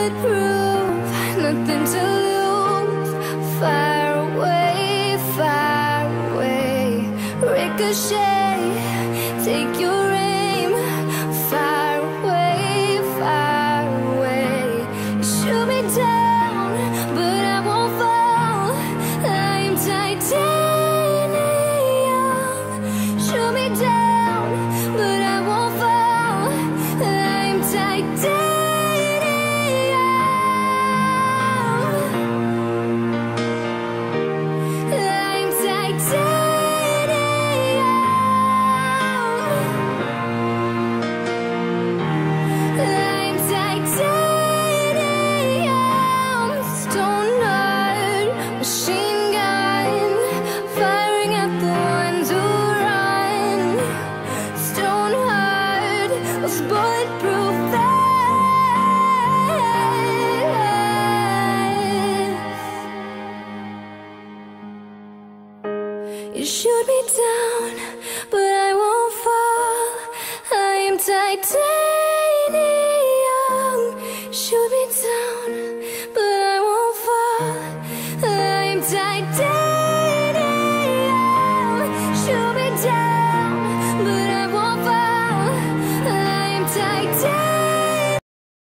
bulletproof, nothing to lose. Far away, far away. Ricochet, take your aim. Far away, far away. You shoot me down, but I won't fall. I'm titanium. Shoot me down, but I won't fall. I'm titanium. You shoot me down, but I won't fall. I am titanium.